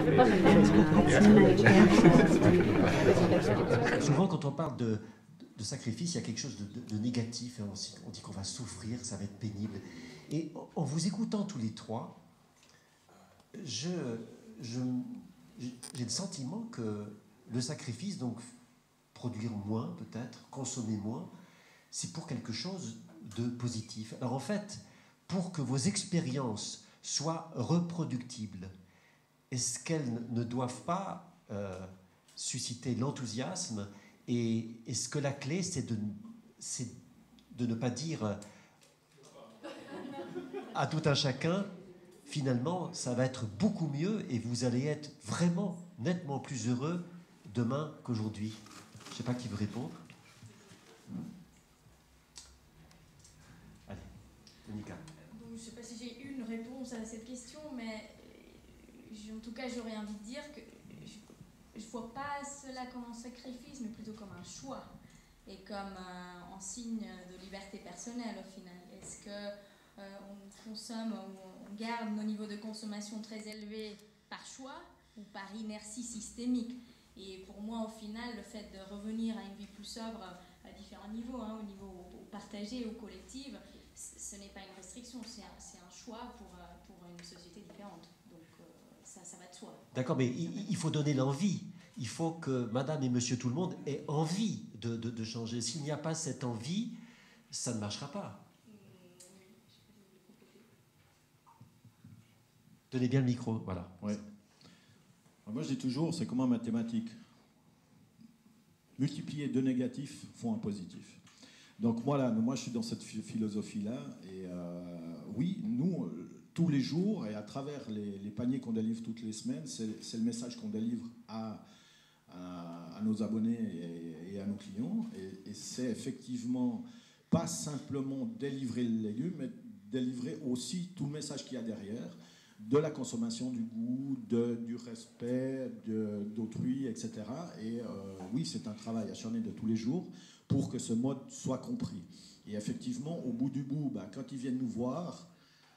Souvent, quand on parle de sacrifice, il y a quelque chose de négatif. Hein. On dit qu'on va souffrir, ça va être pénible. Et en vous écoutant tous les trois, j'ai le sentiment que le sacrifice, donc produire moins peut-être, consommer moins, c'est pour quelque chose de positif. Alors en fait, pour que vos expériences soient reproductibles, est-ce qu'elles ne doivent pas susciter l'enthousiasme? Et est-ce que la clé, c'est de ne pas dire à tout un chacun, finalement, ça va être beaucoup mieux et vous allez être vraiment nettement plus heureux demain qu'aujourd'hui? Je ne sais pas qui veut répondre. Allez, Monica. Donc, je ne sais pas si j'ai une réponse à cette question, mais en tout cas, j'aurais envie de dire que je ne vois pas cela comme un sacrifice, mais plutôt comme un choix et comme un signe de liberté personnelle au final. Est-ce qu'on consomme, on garde nos niveaux de consommation très élevés par choix ou par inertie systémique? Et pour moi, au final, le fait de revenir à une vie plus sobre à différents niveaux, hein, au niveau partagé, au collectif, ce n'est pas une restriction, c'est un choix pour une société différente. Donc ça va de soi. D'accord, mais il faut donner l'envie. Il faut que madame et monsieur tout le monde aient envie de changer. S'il n'y a pas cette envie, ça ne marchera pas. Donnez bien le micro, voilà. Ouais. Moi, je dis toujours, c'est comme en mathématiques. Multiplier deux négatifs font un positif. Donc moi, je suis dans cette philosophie-là. Et oui, nous, tous les jours, et à travers les paniers qu'on délivre toutes les semaines, c'est le message qu'on délivre à nos abonnés et à nos clients. Et c'est effectivement pas simplement délivrer le légume, mais délivrer aussi tout le message qu'il y a derrière, de la consommation du goût, du respect d'autrui, etc. Et oui, c'est un travail acharné de tous les jours pour que ce mode soit compris. Et effectivement, au bout du bout, quand ils viennent nous voir,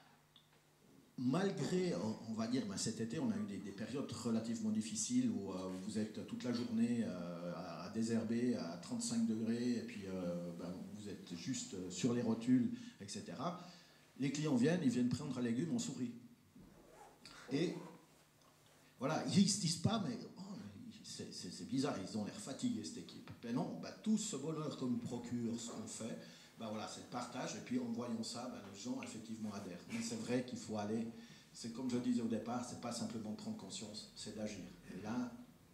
malgré, on va dire, cet été, on a eu des périodes relativement difficiles où vous êtes toute la journée à désherber à 35 degrés, et puis vous êtes juste sur les rotules, etc. Les clients ils viennent prendre un légume, on sourit. Et voilà, ils ne se disent pas, mais c'est bizarre, ils ont l'air fatigués, cette équipe. Mais non, tout ce bonheur que nous procure ce qu'on fait, voilà, c'est le partage. Et puis en voyant ça, les gens effectivement adhèrent. Mais c'est vrai qu'il faut aller, c'est comme je disais au départ, c'est pas simplement de prendre conscience, c'est d'agir. Et là...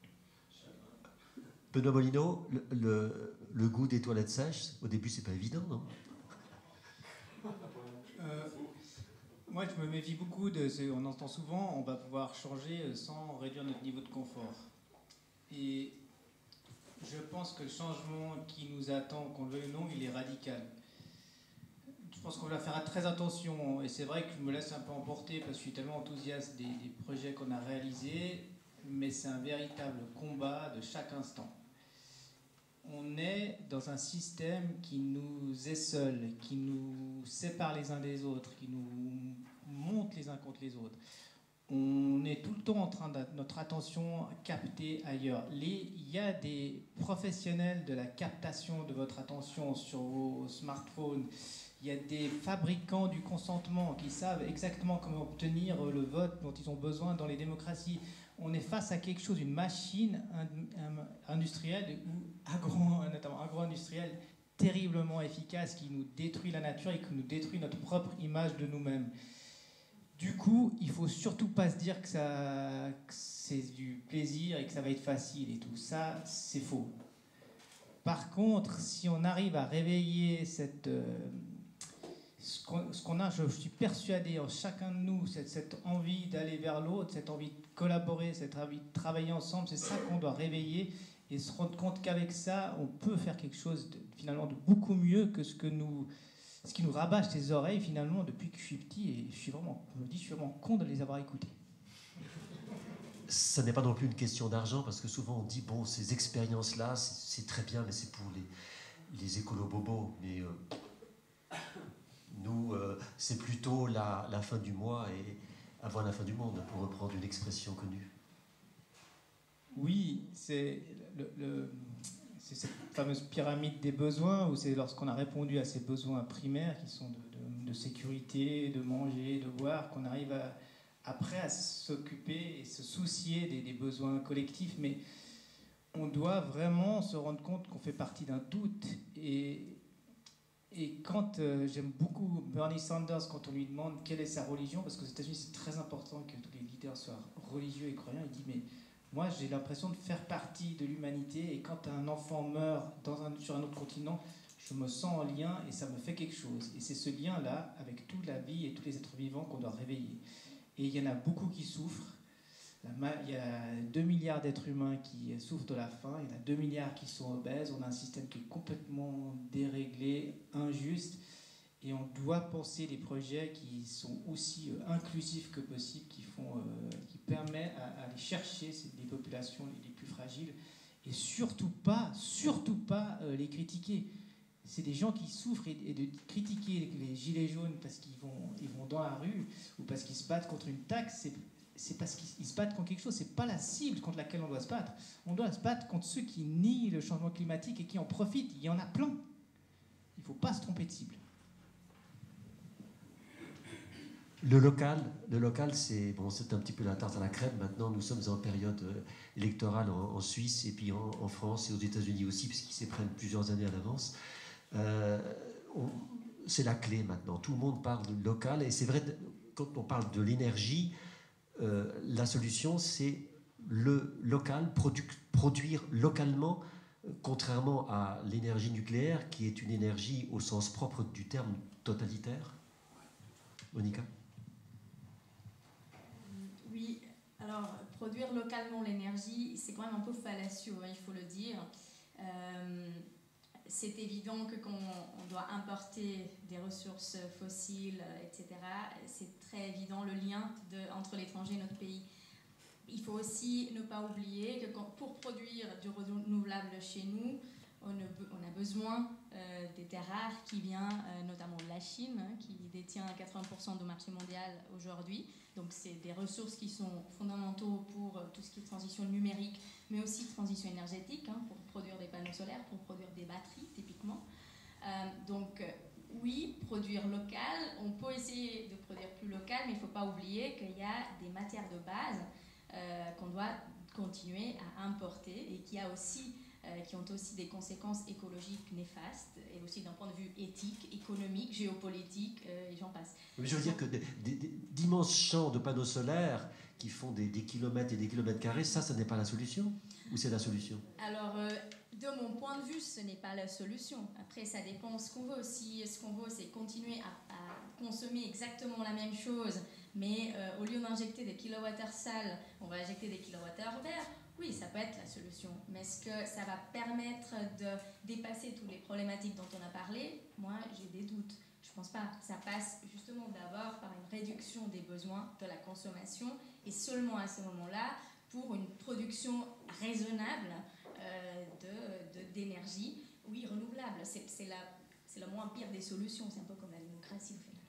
Benoît Molino, le goût des toilettes sèches, au début, c'est pas évident, non? Moi, je me méfie beaucoup on entend souvent, on va pouvoir changer sans réduire notre niveau de confort. Et je pense que le changement qui nous attend, qu'on le veuille ou non, il est radical. Je pense qu'on va faire très attention. Et c'est vrai que je me laisse un peu emporter parce que je suis tellement enthousiaste des projets qu'on a réalisés, mais c'est un véritable combat de chaque instant. On est dans un système qui nous essole, qui nous sépare les uns des autres, qui nous monte les uns contre les autres. On est tout le temps en train de notre attention captée ailleurs. Il y a des professionnels de la captation de votre attention sur vos smartphones. Il y a des fabricants du consentement qui savent exactement comment obtenir le vote dont ils ont besoin dans les démocraties. On est face à quelque chose, une machine industrielle, notamment agro-industrielle, terriblement efficace, qui nous détruit la nature et qui nous détruit notre propre image de nous-mêmes. Du coup, il ne faut surtout pas se dire que c'est du plaisir et que ça va être facile et tout. Ça, c'est faux. Par contre, si on arrive à réveiller ce qu'on a, je suis persuadé en chacun de nous, cette envie d'aller vers l'autre, cette envie de collaborer, cette envie de travailler ensemble, c'est ça qu'on doit réveiller et se rendre compte qu'avec ça, on peut faire quelque chose finalement de beaucoup mieux que ce qui nous rabâche les oreilles finalement depuis que je suis petit, et je me dis je suis vraiment con de les avoir écoutés. Ce n'est pas non plus une question d'argent, parce que souvent on dit bon, ces expériences-là, c'est très bien, mais c'est pour les écolo-bobos. Mais nous, c'est plutôt la fin du mois et avant la fin du monde, pour reprendre une expression connue. Oui, c'est cette fameuse pyramide des besoins, où c'est lorsqu'on a répondu à ces besoins primaires qui sont de sécurité, de manger, de boire, qu'on arrive après à s'occuper et se soucier des besoins collectifs. Mais on doit vraiment se rendre compte qu'on fait partie d'un tout. Et quand j'aime beaucoup Bernie Sanders, quand on lui demande quelle est sa religion, parce qu'aux États-Unis c'est très important que tous les leaders soient religieux et croyants, il dit mais moi j'ai l'impression de faire partie de l'humanité, et quand un enfant meurt sur un autre continent, je me sens en lien et ça me fait quelque chose. Et c'est ce lien-là avec toute la vie et tous les êtres vivants qu'on doit réveiller. Et il y en a beaucoup qui souffrent. Il y a 2 milliards d'êtres humains qui souffrent de la faim, il y en a 2 milliards qui sont obèses, on a un système qui est complètement déréglé, injuste, et on doit penser des projets qui sont aussi inclusifs que possible, qui permettent à aller chercher les populations les plus fragiles, et surtout pas les critiquer. C'est des gens qui souffrent, et de critiquer les gilets jaunes parce qu'ils vont dans la rue ou parce qu'ils se battent contre une taxe, c'est parce qu'ils se battent contre quelque chose. C'est pas la cible contre laquelle on doit se battre. On doit se battre contre ceux qui nient le changement climatique et qui en profitent. Il y en a plein. Il ne faut pas se tromper de cible. Le local, c'est un petit peu la tarte à la crème. Maintenant, nous sommes en période électorale en Suisse et puis en France et aux États-Unis aussi, puisqu'ils s'y prennent plusieurs années à l'avance. C'est la clé maintenant. Tout le monde parle de local, et c'est vrai, quand on parle de l'énergie, la solution, c'est le local, produire localement, contrairement à l'énergie nucléaire, qui est une énergie au sens propre du terme totalitaire. Monica ? Oui, alors produire localement l'énergie, c'est quand même un peu fallacieux, hein, il faut le dire. C'est évident que quand on doit importer des ressources fossiles, etc., c'est très évident le lien entre l'étranger et notre pays. Il faut aussi ne pas oublier que pour produire du renouvelable chez nous, on a besoin des terres rares qui viennent notamment de la Chine, hein, qui détient 80% du marché mondial aujourd'hui. Donc c'est des ressources qui sont fondamentaux pour tout ce qui est transition numérique, mais aussi transition énergétique, hein, pour produire des panneaux solaires, pour produire des batteries typiquement. Oui, produire local, on peut essayer de produire plus local, mais il ne faut pas oublier qu'il y a des matières de base qu'on doit continuer à importer et qui ont aussi des conséquences écologiques néfastes, et aussi d'un point de vue éthique, économique, géopolitique, et j'en passe. Mais je veux dire que d'immenses champs de panneaux solaires qui font des kilomètres et des kilomètres carrés, ça n'est pas la solution? Ou c'est la solution? Alors, de mon point de vue, ce n'est pas la solution. Après, ça dépend ce qu'on veut. Si ce qu'on veut, c'est continuer à consommer exactement la même chose, mais au lieu d'injecter des kilowattheures sales, on va injecter des kilowattheures verts, oui, ça peut être la solution. Mais est-ce que ça va permettre de dépasser toutes les problématiques dont on a parlé? Moi, j'ai des doutes. Je ne pense pas. Ça passe justement d'abord par une réduction des besoins de la consommation, et seulement à ce moment-là, pour une production raisonnable d'énergie, oui, renouvelable. C'est la moins pire des solutions. C'est un peu comme la démocratie, au final.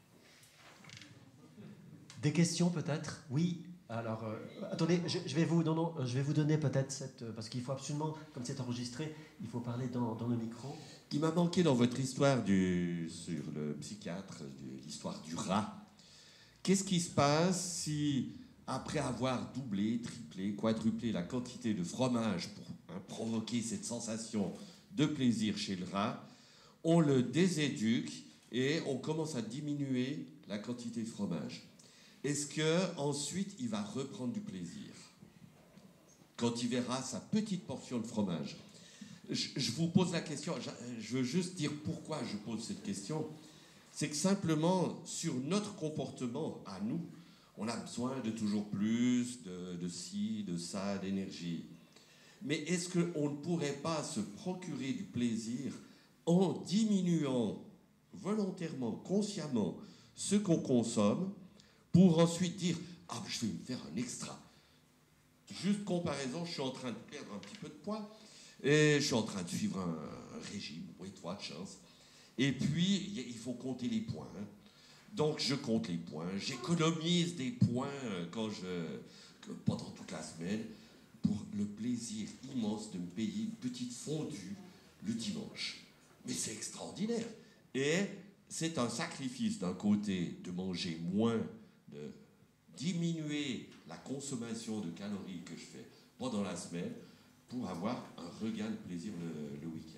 Des questions peut-être? Oui. Alors, attendez, je vais vous donner peut-être parce qu'il faut absolument, comme c'est enregistré, il faut parler dans le micro. Il m'a manqué dans votre histoire sur le psychiatre, l'histoire du rat. Qu'est-ce qui se passe si, après avoir doublé, triplé, quadruplé la quantité de fromage pour provoquer cette sensation de plaisir chez le rat, on le déséduque et on commence à diminuer la quantité de fromage? Est-ce qu'ensuite il va reprendre du plaisir quand il verra sa petite portion de fromage? Je vous pose la question, je veux juste dire pourquoi je pose cette question. C'est que simplement, sur notre comportement à nous, on a besoin de toujours plus, de ci, de ça, d'énergie. Mais est-ce qu'on ne pourrait pas se procurer du plaisir en diminuant volontairement, consciemment, ce qu'on consomme, pour ensuite dire « Ah, je vais me faire un extra ». Juste comparaison, je suis en train de perdre un petit peu de poids et je suis en train de suivre un régime, Weight Watchers. Et puis, il faut compter les points. Donc, je compte les points. J'économise des points pendant toute la semaine pour le plaisir immense de me payer une petite fondue le dimanche. Mais c'est extraordinaire. Et c'est un sacrifice d'un côté de manger moins, de diminuer la consommation de calories que je fais pendant la semaine pour avoir un regain de plaisir le week-end.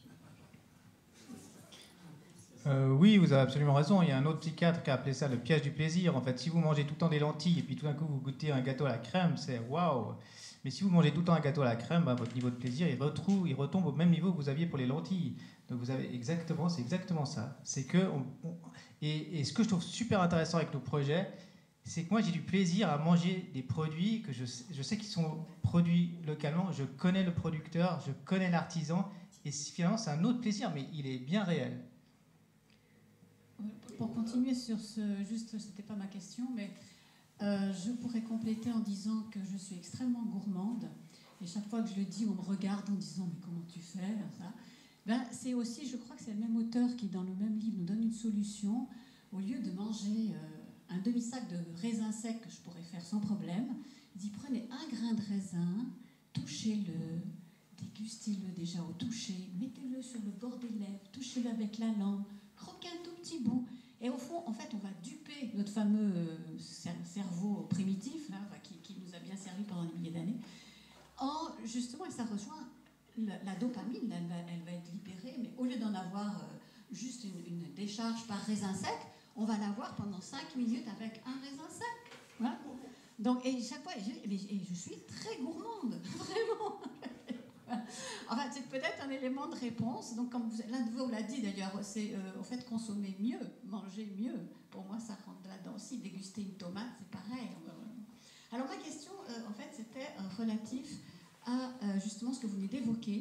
Oui, vous avez absolument raison. Il y a un autre psychiatre qui a appelé ça le piège du plaisir. En fait, si vous mangez tout le temps des lentilles et puis tout d'un coup vous goûtez un gâteau à la crème, c'est waouh. Mais si vous mangez tout le temps un gâteau à la crème, ben, votre niveau de plaisir il retombe au même niveau que vous aviez pour les lentilles. Donc vous avez c'est exactement ça. C'est que et ce que je trouve super intéressant avec nos projets, c'est que moi j'ai du plaisir à manger des produits que je sais qu'ils sont produits localement. Je connais le producteur, je connais l'artisan, et finalement c'est un autre plaisir, mais il est bien réel. Pour continuer sur c'était pas ma question, mais je pourrais compléter en disant que je suis extrêmement gourmande, et chaque fois que je le dis, on me regarde en disant mais comment tu fais ça? Ben, c'est aussi, je crois que c'est le même auteur qui, dans le même livre, nous donne une solution. Au lieu de manger un demi-sac de raisins secs que je pourrais faire sans problème, il dit prenez un grain de raisin, touchez-le, dégustez-le déjà au toucher, mettez-le sur le bord des lèvres, touchez-le avec la langue, croquez un tout petit bout. Et au fond, en fait, on va duper notre fameux cerveau primitif, hein, qui nous a bien servi pendant des milliers d'années. Justement, et ça rejoint la dopamine, elle va être libérée, mais au lieu d'en avoir juste une décharge par raisin sec, on va l'avoir pendant 5 minutes avec un raisin sec. Voilà. Donc, et chaque fois, je suis très gourmande, vraiment. Enfin, c'est peut-être un élément de réponse. Donc, comme l'un de vous l'a dit d'ailleurs, c'est au fait consommer mieux, manger mieux. Pour moi, ça rentre là-dedans aussi. Déguster une tomate, c'est pareil. Alors, ma question, en fait, c'était relatif à justement ce que vous venez d'évoquer,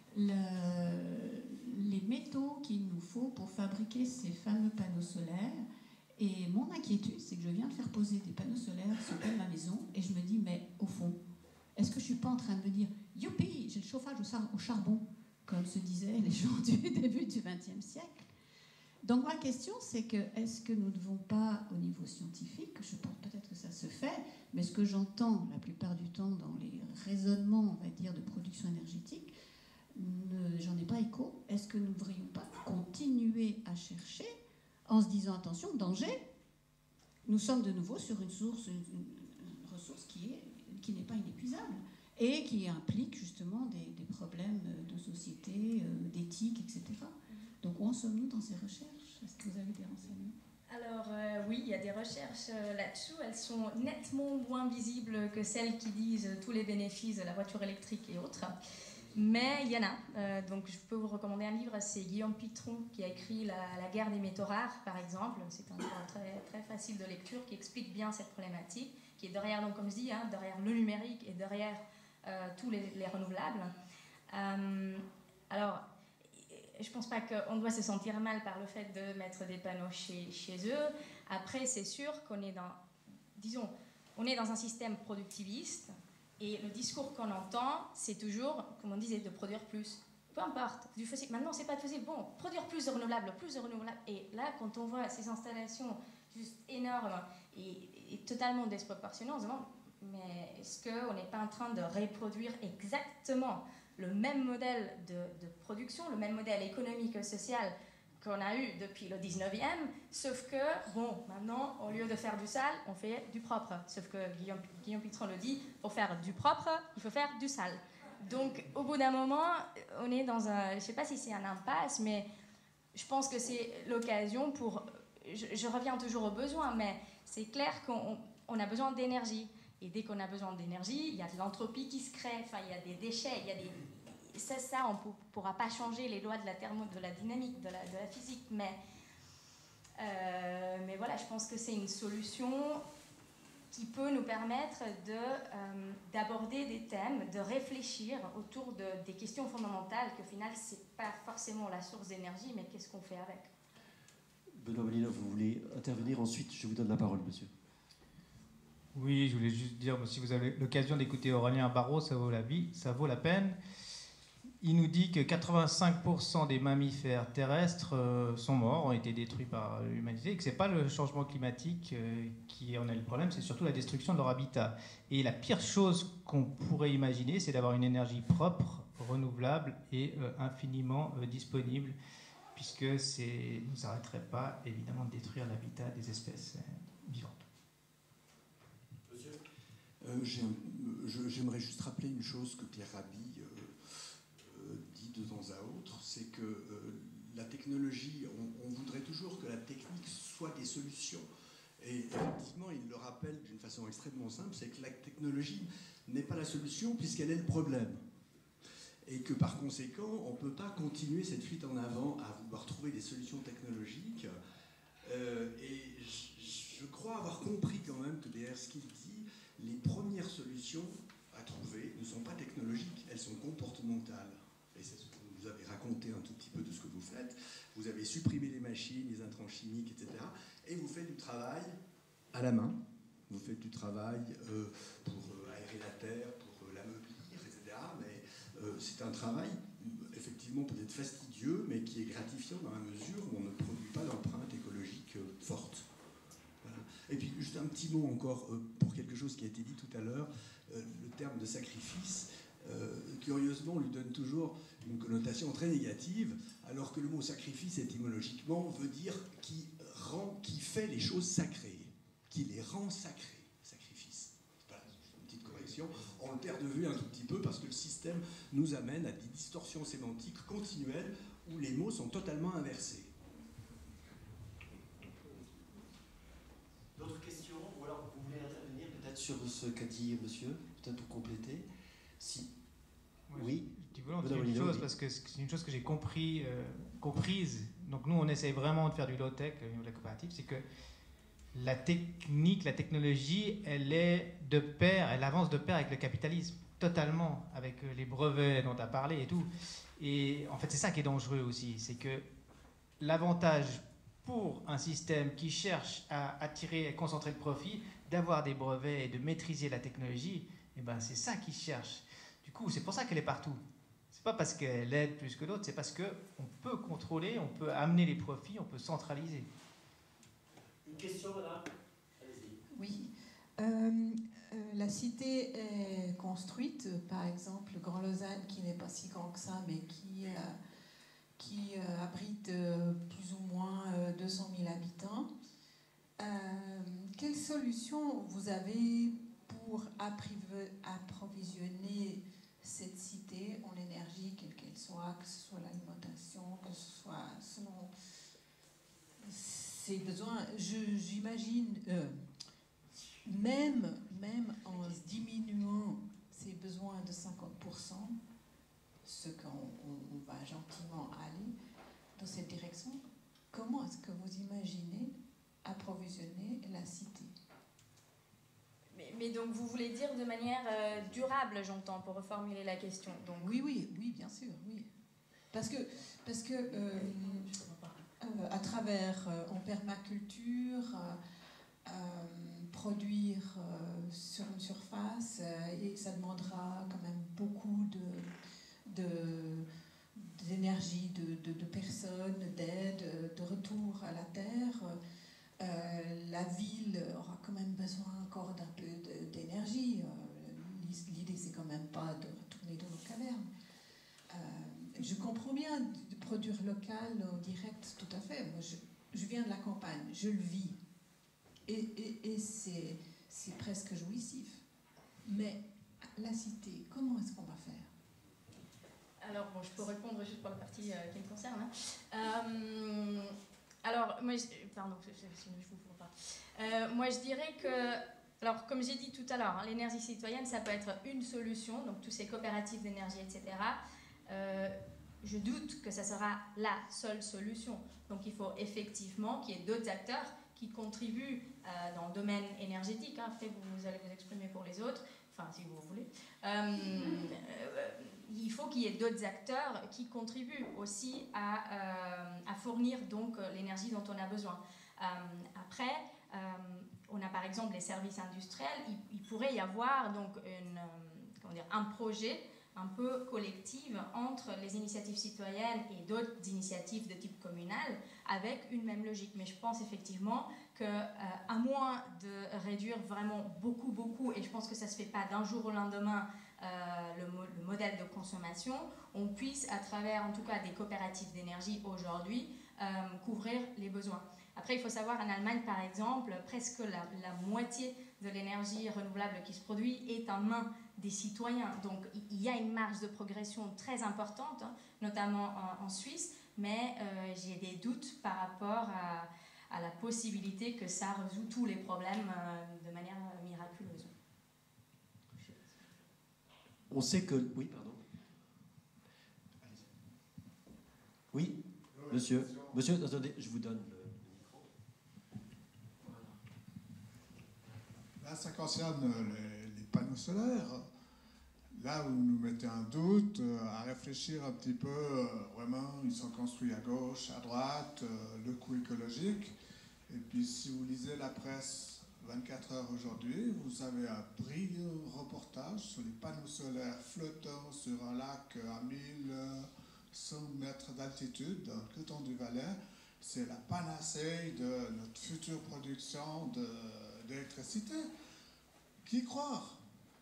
les métaux qu'il nous faut pour fabriquer ces fameux panneaux solaires. Et mon inquiétude, c'est que je viens de faire poser des panneaux solaires sur ma maison et je me dis, mais au fond, est-ce que je ne suis pas en train de me dire « Youpi, j'ai le chauffage au charbon », comme se disaient les gens du début du XXe siècle. Donc ma question, c'est que est-ce que nous ne devons pas, au niveau scientifique, je pense peut-être que ça se fait, mais ce que j'entends la plupart du temps dans les raisonnements, on va dire, de production énergétique, j'en ai pas écho. Est-ce que nous ne devrions pas continuer à chercher en se disant « Attention, danger », nous sommes de nouveau sur une ressource qui n'est pas inépuisable et qui implique justement des problèmes de société, d'éthique, etc. Donc où en sommes-nous dans ces recherches? Est-ce que vous avez des renseignements? Alors oui, il y a des recherches là-dessus. Elles sont nettement moins visibles que celles qui disent tous les bénéfices de la voiture électrique et autres. Mais il y en a. Donc je peux vous recommander un livre, c'est Guillaume Pitron qui a écrit La guerre des métaux rares, par exemple. C'est un livre très, très facile de lecture qui explique bien cette problématique, qui est derrière, donc, comme je dis, derrière le numérique et derrière tous les renouvelables. Alors, je ne pense pas qu'on doit se sentir mal par le fait de mettre des panneaux chez eux. Après, c'est sûr qu'on est dans un système productiviste et le discours qu'on entend, c'est toujours, comme on disait, de produire plus. Peu importe, du fossile. Maintenant, c'est pas de fossile. Bon, produire plus de renouvelables. Et là, quand on voit ces installations juste énormes et totalement desproportionnées, on se demande, mais est-ce qu'on n'est pas en train de reproduire exactement le même modèle de production, le même modèle économique et social qu'on a eu depuis le 19e, sauf que, bon, maintenant, au lieu de faire du sale, on fait du propre. Sauf que Guillaume Pitron le dit, pour faire du propre, il faut faire du sale. Donc, au bout d'un moment, on est dans un... Je ne sais pas si c'est un impasse, mais je pense que c'est l'occasion pour... Je reviens toujours aux besoins, mais c'est clair qu'on a besoin d'énergie. Et dès qu'on a besoin d'énergie, il y a de l'entropie qui se crée, enfin, il y a des déchets, il y a des... Ça, on ne pourra pas changer les lois de la dynamique, de la physique, mais voilà, je pense que c'est une solution qui peut nous permettre d'aborder des thèmes, de réfléchir autour des questions fondamentales, qu'au final, ce n'est pas forcément la source d'énergie, mais qu'est-ce qu'on fait avec. Benoît Molina, vous voulez intervenir? Ensuite, je vous donne la parole, monsieur. Oui, je voulais juste dire, si vous avez l'occasion d'écouter Aurélien Barraud, ça vaut la peine. il nous dit que 85% des mammifères terrestres sont morts, ont été détruits par l'humanité, et que ce n'est pas le changement climatique qui en est le problème, c'est surtout la destruction de leur habitat. Et la pire chose qu'on pourrait imaginer, c'est d'avoir une énergie propre, renouvelable et infiniment disponible, puisque ça ne nous arrêterait pas, évidemment, de détruire l'habitat des espèces vivantes. J'aimerais juste rappeler une chose que Pierre Rabhi dit de temps à autre, c'est que la technologie, on voudrait toujours que la technique soit des solutions. Et effectivement, il le rappelle d'une façon extrêmement simple, c'est que la technologie n'est pas la solution puisqu'elle est le problème. Et que par conséquent, on ne peut pas continuer cette fuite en avant à vouloir trouver des solutions technologiques. Et je crois avoir compris quand même que derrière ce qu'il dit, les premières solutions à trouver ne sont pas technologiques, elles sont comportementales. Et c'est ce que vous avez raconté un tout petit peu de ce que vous faites. Vous avez supprimé les machines, les intrants chimiques, etc. Et vous faites du travail à la main. Vous faites du travail pour aérer la terre, pour l'ameublir, etc. Mais c'est un travail, effectivement, peut-être fastidieux, mais qui est gratifiant dans la mesure où on ne produit pas d'empreinte écologique forte. Voilà. Et puis, juste un petit mot encore pour quelque chose qui a été dit tout à l'heure, le terme de sacrifice. Curieusement, on lui donne toujours une connotation très négative, alors que le mot sacrifice, étymologiquement, veut dire qui fait les choses sacrées, qui les rend sacrées, sacrifice. Voilà, une petite correction. On le perd de vue un tout petit peu parce que le système nous amène à des distorsions sémantiques continuelles où les mots sont totalement inversés. D'autres questions? Ou alors vous voulez intervenir peut-être sur ce qu'a dit monsieur, peut-être pour compléter? Si. Oui. Je dis volontiers une chose, parce que c'est une chose que j'ai comprise. Donc nous, on essaye vraiment de faire du low-tech au niveau de la coopérative, c'est que la technique, la technologie, elle avance de pair avec le capitalisme, totalement, avec les brevets dont tu as parlé et tout. Et en fait, c'est ça qui est dangereux aussi, c'est que l'avantage pour un système qui cherche à attirer et concentrer le profit, d'avoir des brevets et de maîtriser la technologie, eh ben, c'est ça qu'ils cherchent. Du coup, c'est pour ça qu'elle est partout. C'est pas parce qu'elle aide plus que l'autre, c'est parce qu'on peut contrôler, on peut amener les profits, on peut centraliser. Une question, madame? Allez-y. Oui. La cité est construite, par exemple, le Grand Lausanne, qui n'est pas si grand que ça, mais qui abrite plus ou moins 200 000 habitants. Quelle solution vous avez pour approvisionner cette cité en énergie, quelle qu'elle soit, que ce soit l'alimentation, que ce soit selon ses besoins? J'imagine, même en diminuant ses besoins de 50%, ce qu'on va gentiment aller dans cette direction, comment est-ce que vous imaginez approvisionner la cité? Mais donc vous voulez dire de manière durable, j'entends, pour reformuler la question. Donc... Oui, bien sûr, oui. Parce que à travers en permaculture, produire sur une surface, et ça demandera quand même beaucoup d'énergie, de personnes, d'aide, de retour à la terre. La ville aura quand même besoin encore d'un peu d'énergie. L'idée, c'est quand même pas de retourner dans nos cavernes. Je comprends bien de produire local, en direct, tout à fait. Moi, je viens de la campagne, je le vis. Et c'est presque jouissif. Mais la cité, comment est-ce qu'on va faire? Alors, bon, je peux répondre juste pour la partie qui me concerne. Alors, moi, pardon, je vous vois pas. Moi, je dirais que, alors, comme j'ai dit tout à l'heure, l'énergie citoyenne, ça peut être une solution, donc tous ces coopératives d'énergie, etc. Je doute que ça sera la seule solution. Donc, il faut effectivement qu'il y ait d'autres acteurs qui contribuent dans le domaine énergétique. Après, vous allez vous exprimer pour les autres, enfin, si vous voulez. Il faut qu'il y ait d'autres acteurs qui contribuent aussi à fournir donc l'énergie dont on a besoin. Après, on a par exemple les services industriels. Il pourrait y avoir donc un projet un peu collective entre les initiatives citoyennes et d'autres initiatives de type communal avec une même logique. Mais je pense effectivement qu'à moins de réduire vraiment beaucoup, et je pense que ça ne se fait pas d'un jour au lendemain, le modèle de consommation, on puisse, à travers en tout cas des coopératives d'énergie aujourd'hui, couvrir les besoins. Après, il faut savoir, en Allemagne, par exemple, presque la moitié de l'énergie renouvelable qui se produit est en main des citoyens. Donc, il y a une marge de progression très importante, hein, notamment en Suisse, mais j'ai des doutes par rapport à la possibilité que ça résout tous les problèmes de manière miraculeuse. On sait que... Oui, pardon. Oui, monsieur. Monsieur, attendez, je vous donne le micro. Là, ça concerne les panneaux solaires. Là, vous nous mettez un doute à réfléchir un petit peu, vraiment, ils sont construits à gauche, à droite, le coût écologique. Et puis, si vous lisez la presse 24 heures aujourd'hui, vous avez un brillant reportage sur les panneaux solaires flottants sur un lac à 1100 mètres d'altitude, dans le canton du Valais. C'est la panacée de notre future production d'électricité. Qui croire?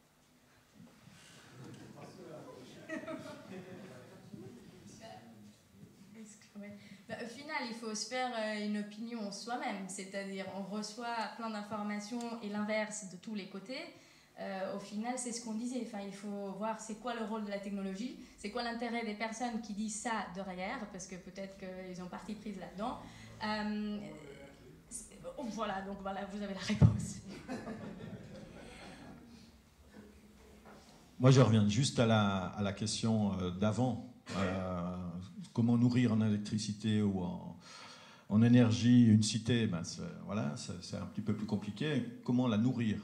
Au final, il faut se faire une opinion soi-même, c'est-à-dire on reçoit plein d'informations et l'inverse de tous les côtés. Au final, c'est ce qu'on disait. Enfin, il faut voir c'est quoi le rôle de la technologie, c'est quoi l'intérêt des personnes qui disent ça derrière, parce que peut-être qu'ils ont partie prise là-dedans. Voilà, donc voilà, vous avez la réponse. Moi, je reviens juste à la question d'avant. Comment nourrir en électricité ou en énergie une cité, ben voilà, c'est un petit peu plus compliqué. Comment la nourrir?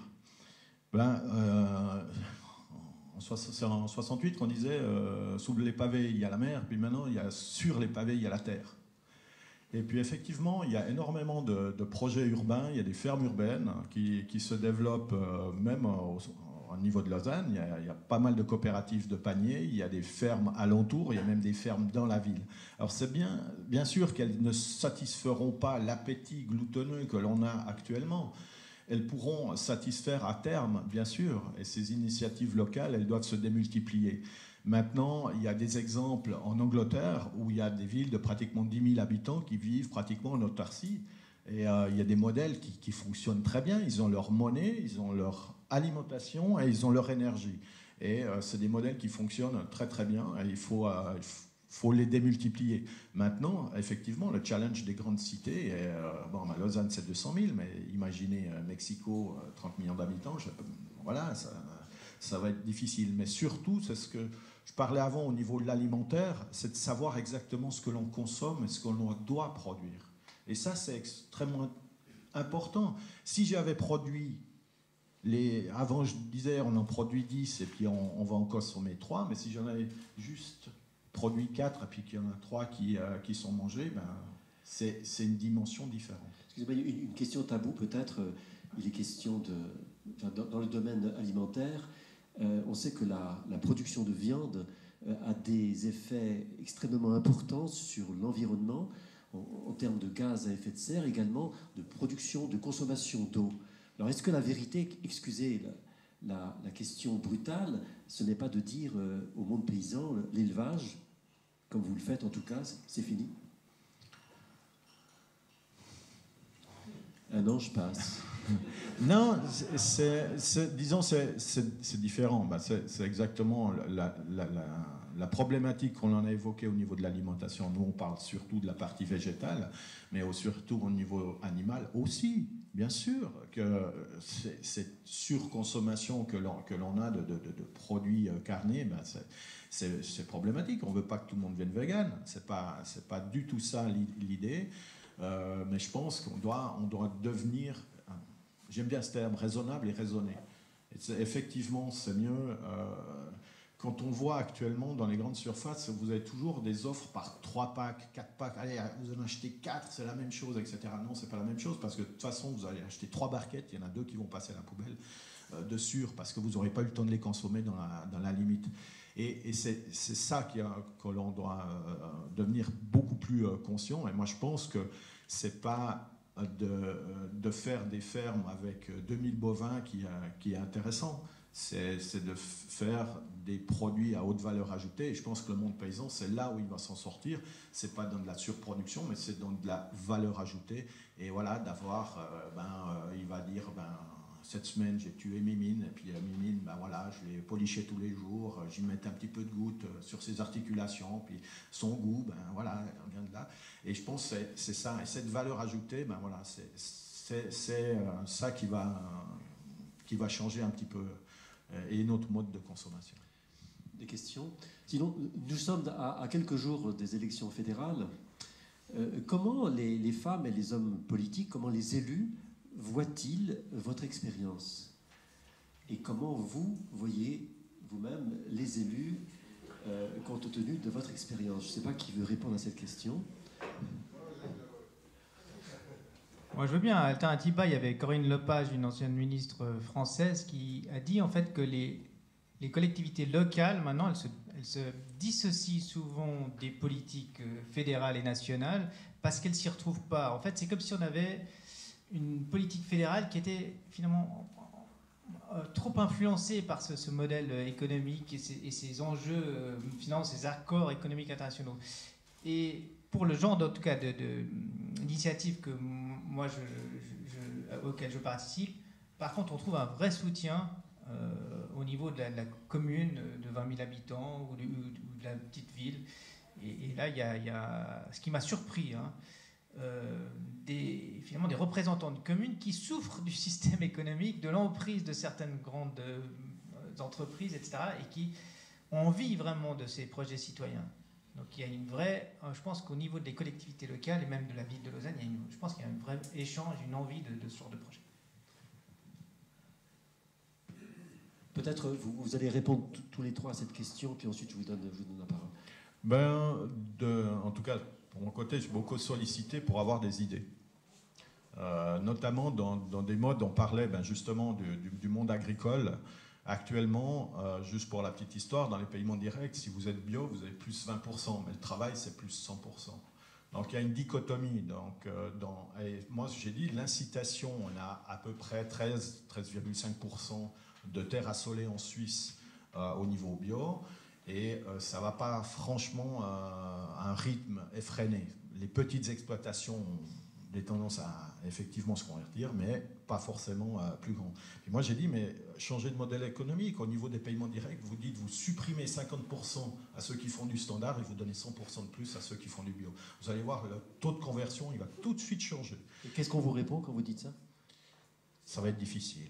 C'est en 68 qu'on disait sous les pavés il y a la mer, puis maintenant il y a sur les pavés il y a la terre. Et puis effectivement, il y a énormément de projets urbains, il y a des fermes urbaines qui se développent même au niveau de Lausanne. Il y a pas mal de coopératives de paniers, il y a des fermes alentours, il y a même des fermes dans la ville. Alors c'est bien sûr qu'elles ne satisferont pas l'appétit gloutonneux que l'on a actuellement. Elles pourront satisfaire à terme, bien sûr, et ces initiatives locales, elles doivent se démultiplier. Maintenant, il y a des exemples en Angleterre où il y a des villes de pratiquement 10 000 habitants qui vivent pratiquement en autarcie. Et il y a des modèles qui fonctionnent très bien. Ils ont leur monnaie, ils ont leur alimentation et ils ont leur énergie. Et c'est des modèles qui fonctionnent très très bien. Et il faut les démultiplier. Maintenant, effectivement, le challenge des grandes cités, à Lausanne c'est 200 000, mais imaginez Mexico, 30 millions d'habitants, voilà, ça va être difficile. Mais surtout, c'est ce que je parlais avant au niveau de l'alimentaire, c'est de savoir exactement ce que l'on consomme et ce que l'on doit produire. Et ça, c'est extrêmement important. Si j'avais produit avant, je disais, on en produit 10 et puis on va en consommer 3, mais si j'en avais juste produit 4 et puis qu'il y en a 3 qui sont mangés, ben, c'est une dimension différente. Excusez-moi, une question tabou peut-être. Il est question dans le domaine alimentaire, on sait que la production de viande a des effets extrêmement importants sur l'environnement, en termes de gaz à effet de serre, également de production, de consommation d'eau. Alors est-ce que la vérité, excusez la question brutale, ce n'est pas de dire au monde paysan, l'élevage, comme vous le faites en tout cas, c'est fini? Un an, je passe. Non, disons, c'est différent. Ben, c'est exactement la problématique qu'on en a évoquée au niveau de l'alimentation. Nous, on parle surtout de la partie végétale, mais surtout au niveau animal aussi. Bien sûr que cette surconsommation que l'on a de produits carnés, ben c'est problématique. On ne veut pas que tout le monde devienne vegan. C'est pas du tout ça l'idée. Mais je pense qu'on doit devenir, j'aime bien ce terme, raisonnable et raisonné. Effectivement, c'est mieux. Quand on voit actuellement dans les grandes surfaces, vous avez toujours des offres par 3 packs, 4 packs. Allez, vous en achetez 4, c'est la même chose, etc. Non, c'est pas la même chose parce que de toute façon, vous allez acheter 3 barquettes, il y en a 2 qui vont passer à la poubelle. de sûr, parce que vous n'aurez pas eu le temps de les consommer dans la limite. Et c'est ça que l'on doit devenir beaucoup plus conscient. Et moi, je pense que c'est pas de faire des fermes avec 2000 bovins qui est intéressant. C'est de faire des produits à haute valeur ajoutée. Et je pense que le monde paysan, c'est là où il va s'en sortir. C'est pas dans de la surproduction, mais c'est dans de la valeur ajoutée. Et voilà, d'avoir, il va dire, cette semaine, j'ai tué Mimine, et puis Mimine, voilà, je l'ai poliché tous les jours, j'y mettais un petit peu de goutte sur ses articulations, puis son goût, voilà, on vient de là. Et je pense que c'est ça, et cette valeur ajoutée, voilà, c'est ça qui va changer un petit peu, et notre mode de consommation. Des questions? Sinon, nous sommes à quelques jours des élections fédérales. Comment les femmes et les hommes politiques, comment les élus voient-ils votre expérience? Et comment vous voyez vous-même les élus compte tenu de votre expérience? Je ne sais pas qui veut répondre à cette question. Moi, je veux bien. Alternativa, il y avait Corinne Lepage, une ancienne ministre française, qui a dit en fait que les collectivités locales, maintenant, elles se dissocient souvent des politiques fédérales et nationales parce qu'elles ne s'y retrouvent pas. En fait, c'est comme si on avait une politique fédérale qui était finalement trop influencée par ce modèle économique et ces enjeux financiers, ces accords économiques internationaux. Et pour le genre, en tout cas, d'initiatives que moi, auxquelles je participe, par contre, on trouve un vrai soutien au niveau de la commune de 20 000 habitants ou de la petite ville. Et là, il y a ce qui m'a surpris, finalement des représentants de communes qui souffrent du système économique, de l'emprise de certaines grandes entreprises, etc., et qui ont envie vraiment de ces projets citoyens. Donc il y a une vraie, je pense qu'au niveau des collectivités locales et même de la ville de Lausanne, je pense qu'il y a un vrai échange, une envie de ce genre de projet. Peut-être vous allez répondre tous les trois à cette question, puis ensuite je vous donne la parole. En tout cas, pour mon côté, je suis beaucoup sollicité pour avoir des idées. Notamment dans des modes, on parlait justement du monde agricole. Actuellement, juste pour la petite histoire, dans les paiements directs, si vous êtes bio, vous avez plus 20%, mais le travail, c'est plus 100%. Donc il y a une dichotomie. Et moi, j'ai dit, l'incitation, on a à peu près 13,5% de terres assolées en Suisse au niveau bio, et ça ne va pas franchement à un rythme effréné. Les petites exploitations ont des tendances à effectivement se convertir, mais pas forcément plus grand. Puis moi j'ai dit, mais changer de modèle économique au niveau des paiements directs, vous dites, vous supprimez 50% à ceux qui font du standard et vous donnez 100% de plus à ceux qui font du bio. Vous allez voir, le taux de conversion, il va tout de suite changer. Et qu'est-ce qu'on vous répond quand vous dites ça? Ça va être difficile.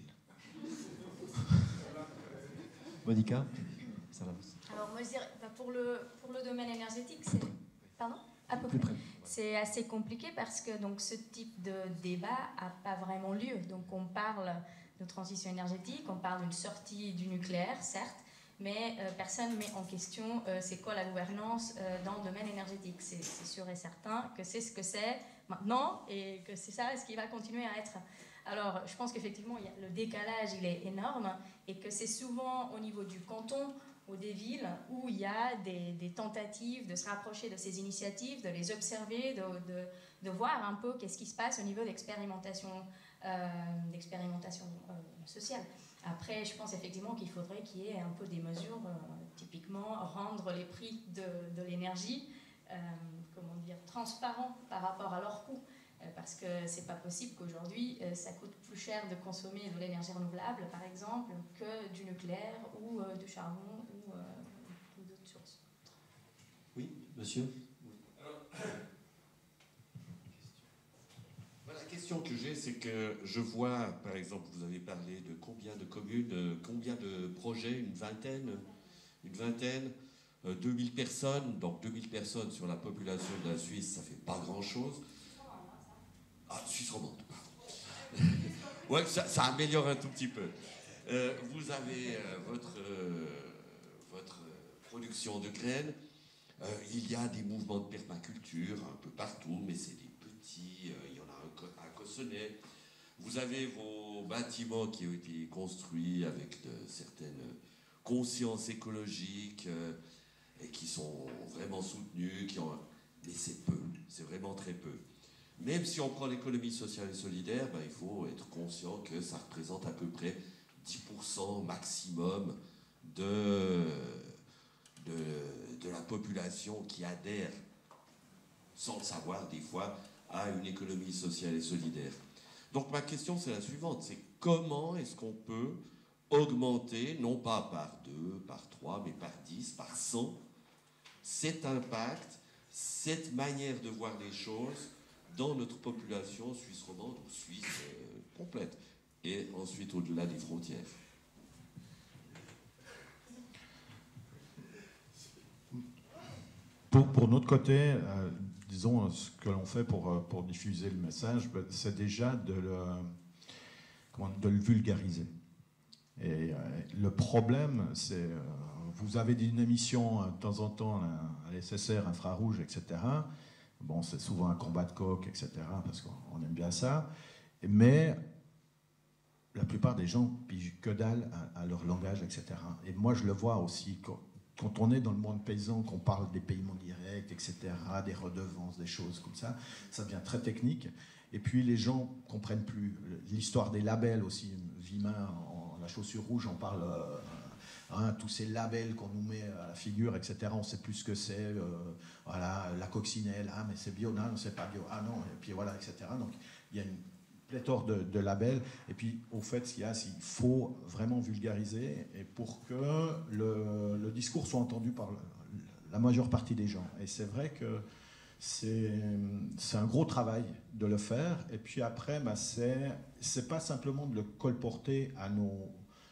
Monica? Alors moi je dirais, pour le domaine énergétique, c'est... Pardon? À peu près. C'est assez compliqué parce que donc, ce type de débat n'a pas vraiment lieu. Donc on parle de transition énergétique, on parle d'une sortie du nucléaire, certes, mais personne ne met en question c'est quoi la gouvernance dans le domaine énergétique. C'est sûr et certain que c'est ce que c'est maintenant et que c'est ça ce qui va continuer à être. Alors je pense qu'effectivement le décalage il est énorme et que c'est souvent au niveau du canton ou des villes où il y a des tentatives de se rapprocher de ces initiatives, de les observer, de voir un peu qu'est-ce qui se passe au niveau d'expérimentation sociale. Après, je pense effectivement qu'il faudrait qu'il y ait un peu des mesures, typiquement rendre les prix de l'énergie transparents par rapport à leur coût. Parce que c'est pas possible qu'aujourd'hui ça coûte plus cher de consommer de l'énergie renouvelable par exemple que du nucléaire ou du charbon ou d'autres sources. Oui, monsieur. La question que j'ai, c'est que je vois, par exemple, vous avez parlé de combien de communes, combien de projets, une vingtaine, 2000 personnes, donc 2000 personnes sur la population de la Suisse, ça fait pas grand-chose. Ah, Suisse romande, pardon. Ouais, ça améliore un tout petit peu. Vous avez votre production de graines. Il y a des mouvements de permaculture un peu partout, mais c'est des petits. Il y en a un à Cossonay. Vous avez vos bâtiments qui ont été construits avec certaines consciences écologiques et qui sont vraiment soutenus, mais c'est peu, c'est vraiment très peu. Même si on prend l'économie sociale et solidaire, il faut être conscient que ça représente à peu près 10% maximum de la population qui adhère, sans le savoir des fois, à une économie sociale et solidaire. Donc ma question c'est la suivante, c'est comment est-ce qu'on peut augmenter, non pas par 2, par 3, mais par 10, par 100, cet impact, cette manière de voir les choses dans notre population suisse romande ou suisse complète, et ensuite au-delà des frontières. Pour notre côté, disons, ce que l'on fait pour diffuser le message, c'est déjà de le vulgariser. Et le problème, c'est, vous avez une émission de temps en temps à l'SSR, infrarouge, etc. Bon, c'est souvent un combat de coq, etc., parce qu'on aime bien ça. Mais la plupart des gens pigent que dalle à leur langage, etc. Et moi, je le vois aussi quand on est dans le monde paysan, qu'on parle des paiements directs, etc., des redevances, des choses comme ça, ça devient très technique. Et puis les gens ne comprennent plus. L'histoire des labels aussi, Vimin, la chaussure rouge, on parle, tous ces labels qu'on nous met à la figure, etc., on ne sait plus ce que c'est. Voilà, la coccinelle, mais c'est bio, non, c'est pas bio, non, et puis voilà, etc. Donc il y a une pléthore de labels. Et puis, au fait, il faut vraiment vulgariser et pour que le discours soit entendu par la majeure partie des gens. Et c'est vrai que c'est un gros travail de le faire. Et puis après, c'est pas simplement de le colporter à nos,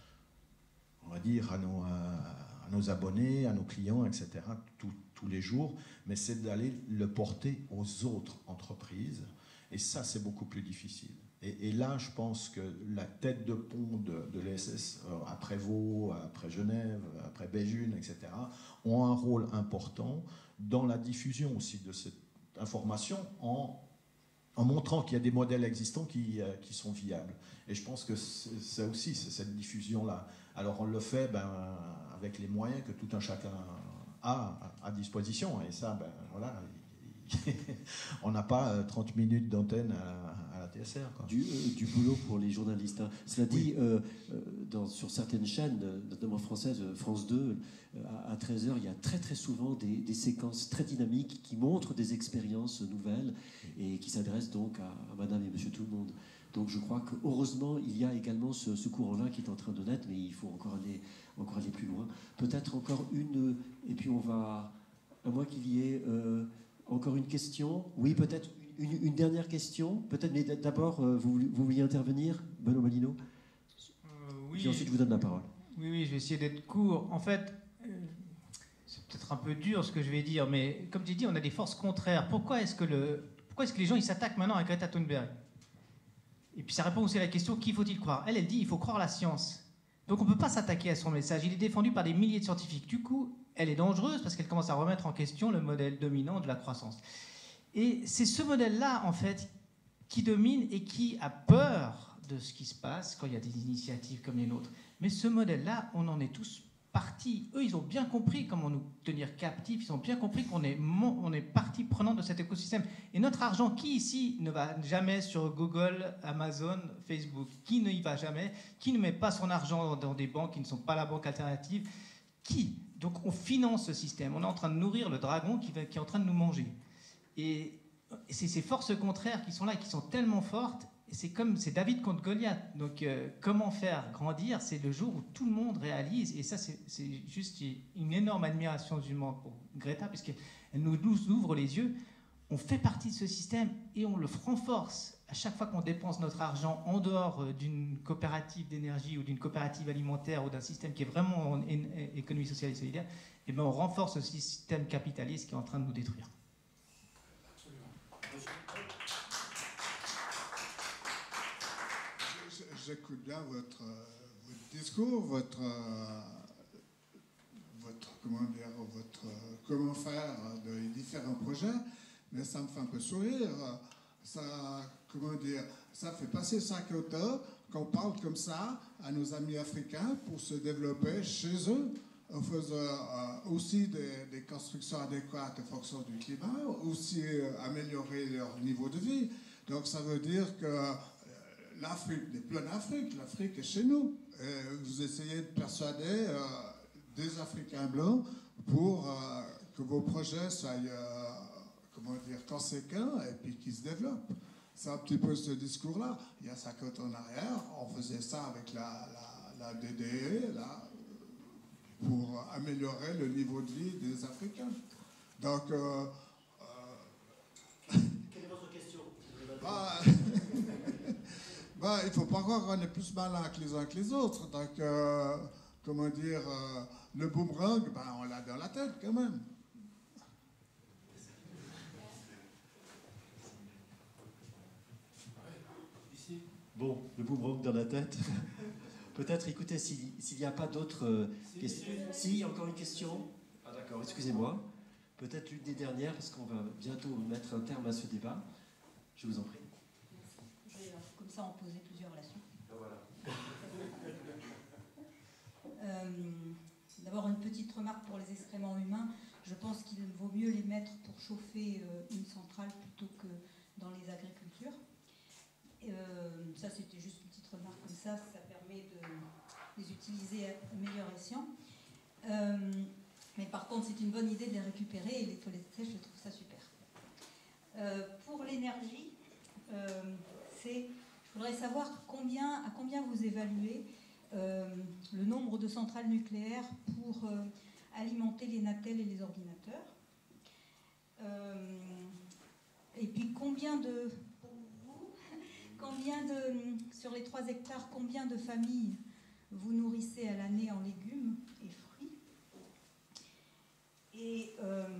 on va dire, à nos abonnés, à nos clients, etc., tous les jours, mais c'est d'aller le porter aux autres entreprises. Et ça, c'est beaucoup plus difficile. Et là, je pense que la tête de pont de l'ESS, après Vaud, après Genève, après Béjune, etc., ont un rôle important dans la diffusion aussi de cette information en montrant qu'il y a des modèles existants qui sont viables. Et je pense que c'est aussi cette diffusion-là. Alors on le fait avec les moyens que tout un chacun a à disposition. Et ça, voilà, on n'a pas 30 minutes d'antenne à la TSR. Quoi. Du boulot pour les journalistes. Hein. Cela dit, sur certaines chaînes, notamment françaises, France 2, à 13h, il y a très très souvent des séquences très dynamiques qui montrent des expériences nouvelles et qui s'adressent donc à madame et monsieur tout le monde. Donc je crois que heureusement, il y a également ce courant-là qui est en train de naître, mais il faut encore aller plus loin. Peut-être encore une, et puis on va, à moins qu'il y ait encore une question. Oui, peut-être une dernière question. Peut-être, mais d'abord, vous vouliez intervenir, Benoît Malino. Oui. Puis ensuite, je vous donne la parole. Oui, je vais essayer d'être court. En fait, c'est peut-être un peu dur ce que je vais dire, mais comme tu dis, on a des forces contraires. Pourquoi est-ce que les gens ils s'attaquent maintenant à Greta Thunberg? Et puis ça répond aussi à la question, qui faut-il croire? Elle dit, il faut croire la science. Donc on ne peut pas s'attaquer à son message. Il est défendu par des milliers de scientifiques. Du coup, elle est dangereuse parce qu'elle commence à remettre en question le modèle dominant de la croissance. Et c'est ce modèle-là, en fait, qui domine et qui a peur de ce qui se passe quand il y a des initiatives comme les nôtres. Mais ce modèle-là, on en est tous partie. Eux, ils ont bien compris comment nous tenir captifs. Ils ont bien compris qu'on est partie prenante de cet écosystème. Et notre argent, qui ici ne va jamais sur Google, Amazon, Facebook? Qui ne y va jamais? Qui ne met pas son argent dans des banques qui ne sont pas la banque alternative? Qui? Donc on finance ce système. On est en train de nourrir le dragon qui est en train de nous manger. Et c'est ces forces contraires qui sont là, qui sont tellement fortes. C'est David contre Goliath. Donc, comment faire grandir? C'est le jour où tout le monde réalise. Et ça, c'est juste une énorme admiration du monde pour Greta, puisqu'elle nous ouvre les yeux. On fait partie de ce système et on le renforce. À chaque fois qu'on dépense notre argent en dehors d'une coopérative d'énergie ou d'une coopérative alimentaire ou d'un système qui est vraiment en économie sociale et solidaire, et on renforce ce système capitaliste qui est en train de nous détruire. J'écoute bien votre discours, votre comment faire de différents projets, mais ça me fait un peu sourire. Ça, comment dire, Ça fait passer 50 ans qu'on parle comme ça à nos amis africains pour se développer chez eux, en faisant aussi des constructions adéquates en fonction du climat, aussi améliorer leur niveau de vie. Donc ça veut dire que l'Afrique n'est plus en Afrique, l'Afrique est chez nous. Et vous essayez de persuader des Africains blancs pour que vos projets soient conséquents et puis qu'ils se développent. C'est un petit peu ce discours-là. Il y a 50 ans en arrière, on faisait ça avec la DDE, là, pour améliorer le niveau de vie des Africains. Donc... Quelle est votre question? Il ne faut pas croire qu'on est plus malin que les uns que les autres. Donc, le boomerang, on l'a dans la tête quand même. Bon, le boomerang dans la tête. Peut-être, écoutez, s'il n'y a pas d'autres questions. Si, encore une question. Ah d'accord, excusez-moi. Peut-être l'une des dernières, parce qu'on va bientôt mettre un terme à ce débat. Je vous en prie. Je vais comme ça en poser plusieurs là-dessus. Voilà. D'abord, une petite remarque pour les excréments humains. Je pense qu'il vaut mieux les mettre pour chauffer une centrale plutôt que dans les agricultures. Ça, c'était juste une petite remarque comme ça. Ça permet de les utiliser à meilleur escient. Mais par contre, c'est une bonne idée de les récupérer et les toilettes sèches, je trouve ça super. Pour l'énergie, je voudrais savoir à combien vous évaluez le nombre de centrales nucléaires pour alimenter les natels et les ordinateurs. Et puis sur les 3 hectares, combien de familles vous nourrissez à l'année en légumes et fruits? Et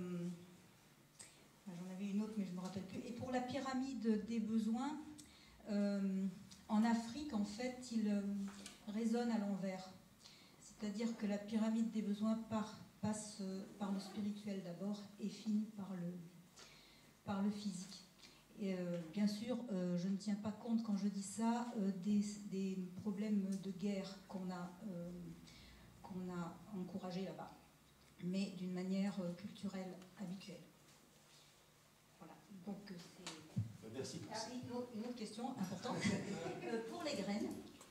j'en avais une autre, mais je ne me rappelle plus. Et pour la pyramide des besoins, en Afrique, en fait, il résonne à l'envers. C'est-à-dire que la pyramide des besoins passe par le spirituel d'abord et finit par le physique. Et bien sûr, je ne tiens pas compte, quand je dis ça, des problèmes de guerre qu'on a encouragés là-bas, mais d'une manière culturelle habituelle. Voilà. Donc c'est... Merci. Une autre question importante. Pour les graines,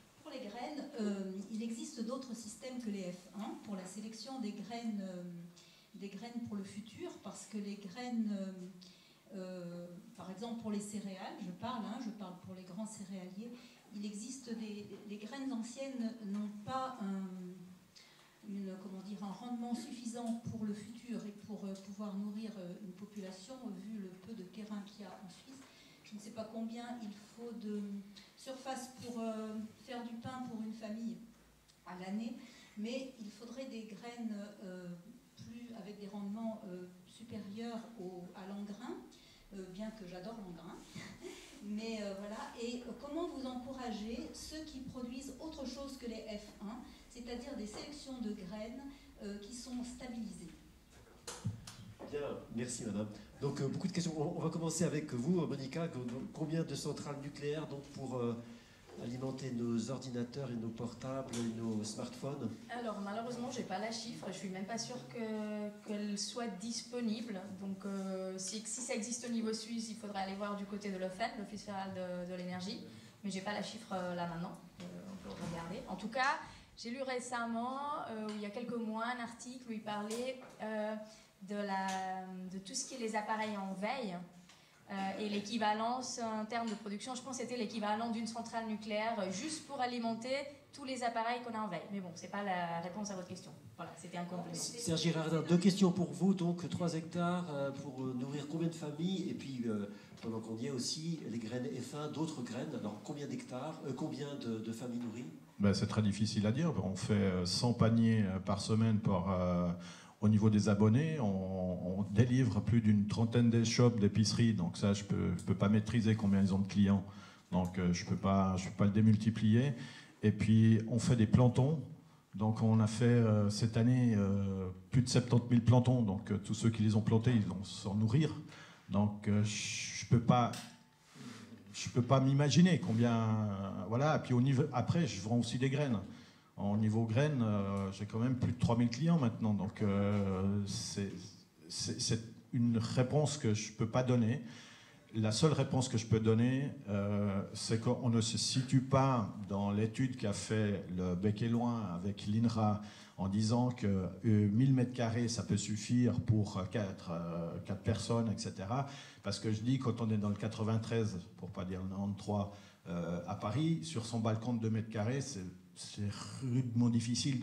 il existe d'autres systèmes que les F1 pour la sélection des graines pour le futur, parce que les graines, par exemple pour les céréales, je parle pour les grands céréaliers, il existe les graines anciennes n'ont pas un rendement suffisant pour le futur et pour pouvoir nourrir une population, vu le peu de terrain qu'il y a en Suisse. Je ne sais pas combien il faut de surface pour faire du pain pour une famille à l'année, mais il faudrait des graines avec des rendements supérieurs à l'engrain, bien que j'adore l'engrain. Mais voilà. Et comment vous encouragez ceux qui produisent autre chose que les F1, c'est-à-dire des sélections de graines qui sont stabilisées? Bien, merci madame. Donc beaucoup de questions. On va commencer avec vous, Monica. Combien de centrales nucléaires donc, pour alimenter nos ordinateurs et nos portables et nos smartphones? Alors malheureusement, j'ai pas la chiffre. Je suis même pas sûre qu'elle soit disponible. Donc si ça existe au niveau suisse, il faudrait aller voir du côté de l'OFEN, l'Office fédéral de l'énergie. Mais j'ai pas la chiffre là maintenant. On peut regarder. En tout cas, j'ai lu récemment, il y a quelques mois, un article où il parlait de tout ce qui est les appareils en veille et l'équivalence en termes de production. Je pense que c'était l'équivalent d'une centrale nucléaire juste pour alimenter tous les appareils qu'on a en veille. Mais bon, c'est pas la réponse à votre question. Voilà, c'était un complément. Serge Girardin, 2 questions pour vous. Donc 3 hectares pour nourrir combien de familles? Et puis, pendant qu'on y est aussi, les graines F1, d'autres graines. Alors combien d'hectares, combien de familles nourries? C'est très difficile à dire. On fait 100 paniers par semaine au niveau des abonnés. On délivre plus d'une trentaine d'échoppes, d'épiceries. Donc ça, je peux pas maîtriser combien ils ont de clients. Donc je peux pas le démultiplier. Et puis on fait des plantons. Donc on a fait cette année plus de 70 000 plantons. Donc tous ceux qui les ont plantés, ils vont s'en nourrir. Donc je peux pas je peux pas m'imaginer combien. Voilà. Et puis après, je vends aussi des graines. Au niveau graines, j'ai quand même plus de 3000 clients maintenant. Donc, c'est une réponse que je peux pas donner. La seule réponse que je peux donner, c'est qu'on ne se situe pas dans l'étude qu'a fait le Bec et Loin avec l'INRA en disant que 1000 m², ça peut suffire pour 4 personnes, etc. Parce que je dis, quand on est dans le 93, pour pas dire le 93, à Paris, sur son balcon de 2 m², c'est rudement difficile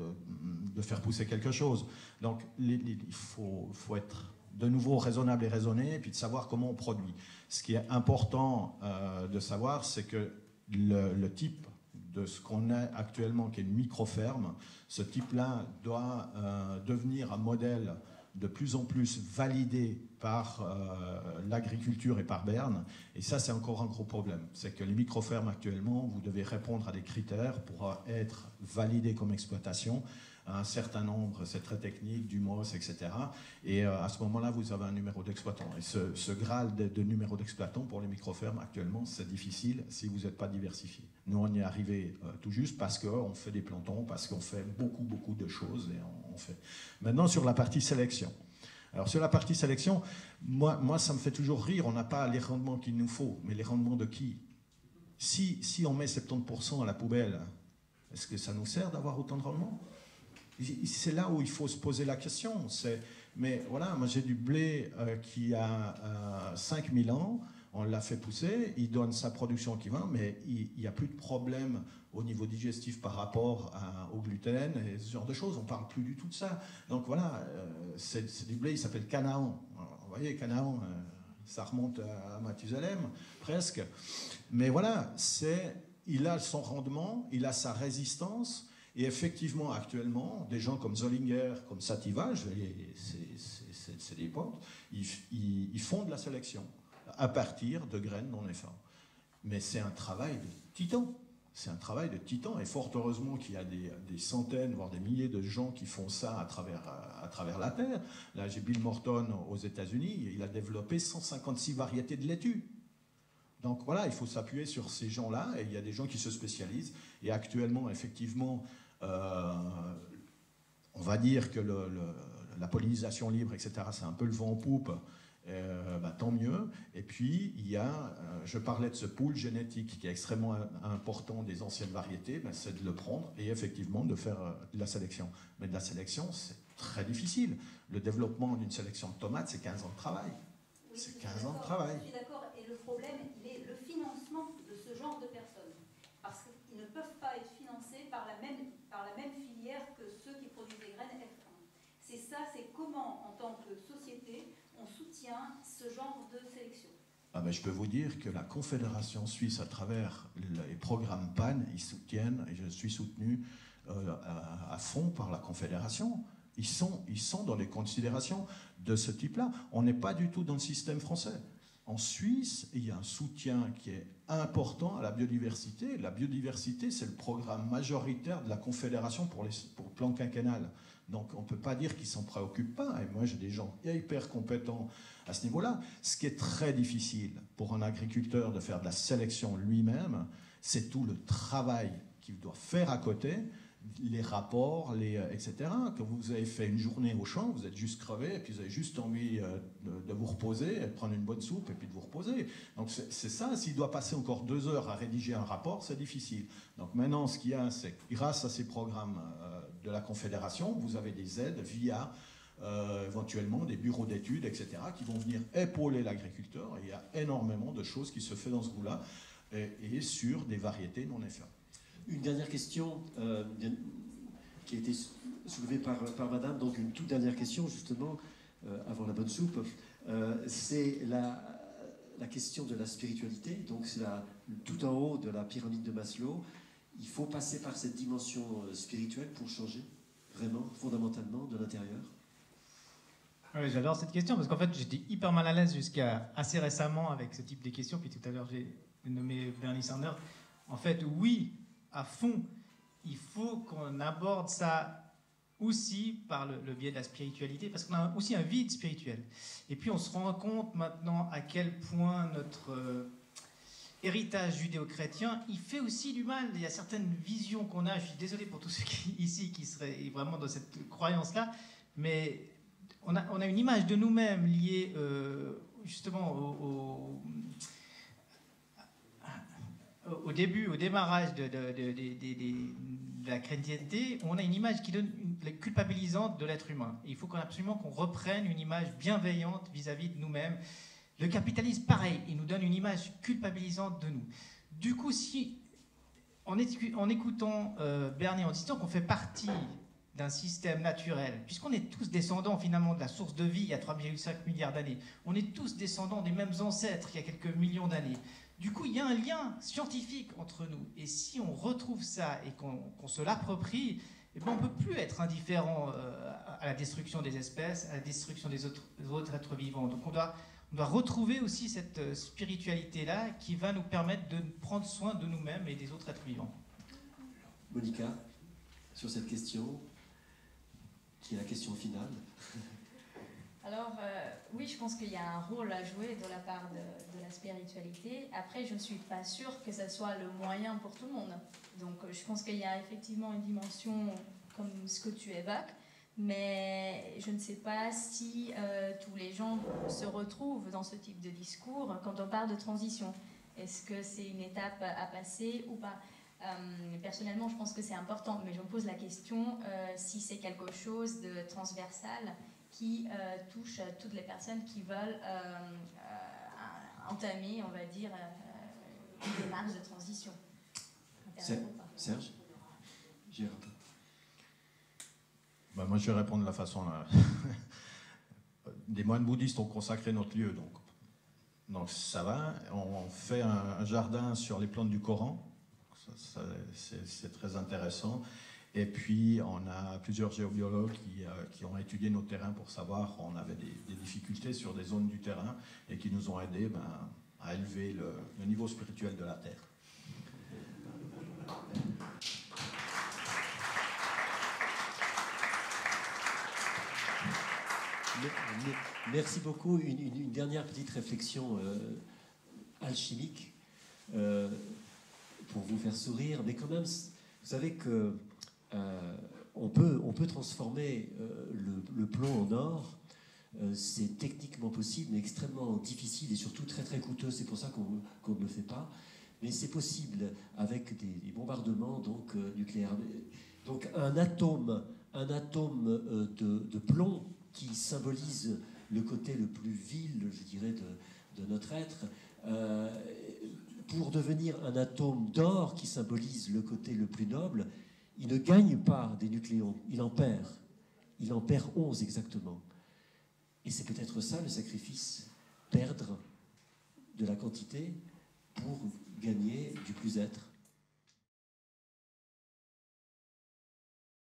de faire pousser quelque chose. Donc, il faut être de nouveau raisonnable et raisonné, et puis de savoir comment on produit. Ce qui est important de savoir, c'est que le type de ce qu'on a actuellement, qui est une micro-ferme, ce type-là doit devenir un modèle de plus en plus validé par l'agriculture et par Berne. Et ça, c'est encore un gros problème. C'est que les micro-fermes actuellement, vous devez répondre à des critères pour être validé comme exploitation. Un certain nombre, c'est très technique, du MOS, etc. Et à ce moment-là, vous avez un numéro d'exploitant. Et ce graal de numéro d'exploitant pour les micro-fermes, actuellement, c'est difficile si vous n'êtes pas diversifié. Nous, on y est arrivé tout juste parce qu'on fait des plantons, parce qu'on fait beaucoup de choses. Et on fait. Maintenant, sur la partie sélection. Alors, sur la partie sélection, moi ça me fait toujours rire. On n'a pas les rendements qu'il nous faut, mais les rendements de qui ? Si on met 70% à la poubelle, est-ce que ça nous sert d'avoir autant de rendements ? C'est là où il faut se poser la question. Mais voilà, moi j'ai du blé qui a 5000 ans, on l'a fait pousser, il donne sa production qui va, mais il n'y a plus de problème au niveau digestif par rapport au gluten et ce genre de choses. On ne parle plus du tout de ça. Donc voilà, c'est du blé, il s'appelle Canaan. Vous voyez, Canaan, ça remonte à Mathusalem, presque. Mais voilà, il a son rendement, il a sa résistance. Et effectivement, actuellement, des gens comme Zollinger, comme Sativa, c'est des potes, ils font de la sélection à partir de graines non FA. Mais c'est un travail de titan. C'est un travail de titan. Et fort heureusement qu'il y a des centaines, voire des milliers de gens qui font ça à travers la Terre. Là, j'ai Bill Morton aux États-Unis, il a développé 156 variétés de laitue. Donc voilà, il faut s'appuyer sur ces gens-là, et il y a des gens qui se spécialisent. Et actuellement, effectivement, on va dire que la pollinisation libre, etc., c'est un peu le vent en poupe, tant mieux. Et puis, je parlais de ce pool génétique qui est extrêmement important des anciennes variétés, c'est de le prendre et effectivement de faire de la sélection. Mais de la sélection, c'est très difficile. Le développement d'une sélection de tomates, c'est 15 ans de travail. Oui, c'est 15 ans de travail. Je suis d'accord, et le problème, il est le financement de ce genre de personnes. Parce qu'ils ne peuvent pas être financés par la même filière que ceux qui produisent des graines F1. C'est ça, c'est comment, en tant que société, on soutient ce genre de sélection. Je peux vous dire que la Confédération suisse, à travers les programmes PAN, ils soutiennent, et je suis soutenu à fond par la Confédération. Ils sont dans les considérations de ce type-là. On n'est pas du tout dans le système français. En Suisse, il y a un soutien qui est important à la biodiversité. La biodiversité, c'est le programme majoritaire de la Confédération pour le plan quinquennal. Donc on ne peut pas dire qu'ils ne s'en préoccupent pas. Et moi, j'ai des gens hyper compétents à ce niveau-là. Ce qui est très difficile pour un agriculteur de faire de la sélection lui-même, c'est tout le travail qu'il doit faire à côté, les rapports, etc. Quand vous avez fait une journée au champ, vous êtes juste crevé, et puis vous avez juste envie de vous reposer, de prendre une bonne soupe, et puis de vous reposer. Donc c'est ça, s'il doit passer encore 2 heures à rédiger un rapport, c'est difficile. Donc maintenant, ce qu'il y a, c'est que grâce à ces programmes de la Confédération, vous avez des aides via éventuellement des bureaux d'études, etc., qui vont venir épauler l'agriculteur. Et il y a énormément de choses qui se font dans ce goût-là, et sur des variétés non FA. Une dernière question qui a été soulevée par madame, donc une toute dernière question justement, avant la bonne soupe, c'est la question de la spiritualité, donc c'est tout en haut de la pyramide de Maslow. Il faut passer par cette dimension spirituelle pour changer, vraiment, fondamentalement, de l'intérieur. Oui, j'adore cette question, parce qu'en fait j'étais hyper mal à l'aise jusqu'à assez récemment avec ce type de questions, puis tout à l'heure j'ai nommé Bernie Sanders. En fait, oui, à fond, il faut qu'on aborde ça aussi par le biais de la spiritualité, parce qu'on a aussi un vide spirituel. Et puis on se rend compte maintenant à quel point héritage judéo-chrétien, il fait aussi du mal. Il y a certaines visions qu'on a, je suis désolé pour tous ceux ici qui seraient vraiment dans cette croyance-là, mais on a une image de nous-mêmes liée justement au début, au démarrage de la chrétienté. On a une image qui donne culpabilisante de l'être humain. Et il faut absolument qu'on reprenne une image bienveillante vis-à-vis de nous-mêmes. Le capitalisme, pareil, il nous donne une image culpabilisante de nous. Du coup, si, en écoutant Bernier, en disant qu'on fait partie d'un système naturel, puisqu'on est tous descendants finalement de la source de vie il y a 3,5 milliards d'années, on est tous descendants des mêmes ancêtres il y a quelques millions d'années. Du coup, il y a un lien scientifique entre nous. Et si on retrouve ça et qu'on se l'approprie, eh ben, on ne peut plus être indifférent à la destruction des espèces, à la destruction des autres êtres vivants. Donc on doit retrouver aussi cette spiritualité-là qui va nous permettre de prendre soin de nous-mêmes et des autres êtres vivants. Monica, sur cette question, qui est la question finale. Alors, oui, je pense qu'il y a un rôle à jouer de la part de la spiritualité. Après, je ne suis pas sûre que ce soit le moyen pour tout le monde. Donc, je pense qu'il y a effectivement une dimension comme ce que tu évoques, mais je ne sais pas si tous les gens se retrouvent dans ce type de discours quand on parle de transition. Est-ce que c'est une étape à passer ou pas ? Personnellement, je pense que c'est important, mais je me pose la question si c'est quelque chose de transversal qui touche toutes les personnes qui veulent entamer, on va dire, une démarche de transition. Serge, Gérard. Moi, je vais répondre de la façon là. Des moines bouddhistes ont consacré notre lieu, donc ça va. On fait un jardin sur les plantes du Coran. C'est très intéressant. Et puis, on a plusieurs géobiologues qui ont étudié nos terrains pour savoir qu'on avait des difficultés sur des zones du terrain et qui nous ont aidés à élever le niveau spirituel de la terre. Merci beaucoup. Une dernière petite réflexion alchimique pour vous faire sourire. Mais quand même, vous savez que on peut transformer le plomb en or. C'est techniquement possible, mais extrêmement difficile et surtout très très coûteux. C'est pour ça qu'on ne le fait pas. Mais c'est possible avec des bombardements nucléaires. Donc un atome de plomb qui symbolise le côté le plus vil, je dirais, de notre être, pour devenir un atome d'or qui symbolise le côté le plus noble, il ne gagne pas des nucléons, il en perd. Il en perd 11 exactement. Et c'est peut-être ça le sacrifice, perdre de la quantité pour gagner du plus-être.